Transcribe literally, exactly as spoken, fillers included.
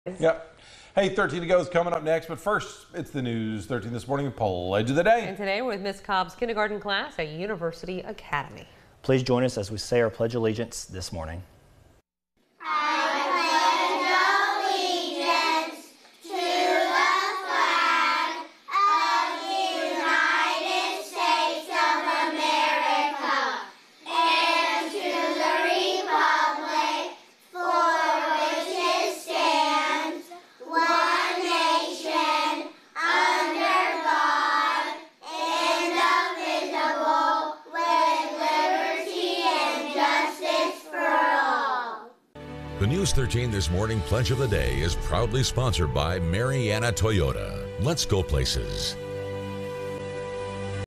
Yep. Hey, thirteen to go is coming up next, but first, it's the news. thirteen this morning, Pledge of the Day. And today we're with Miss Cobb's kindergarten class at University Academy. Please join us as we say our Pledge of Allegiance this morning. The News thirteen This Morning Pledge of the Day is proudly sponsored by Mariana Toyota. Let's go places.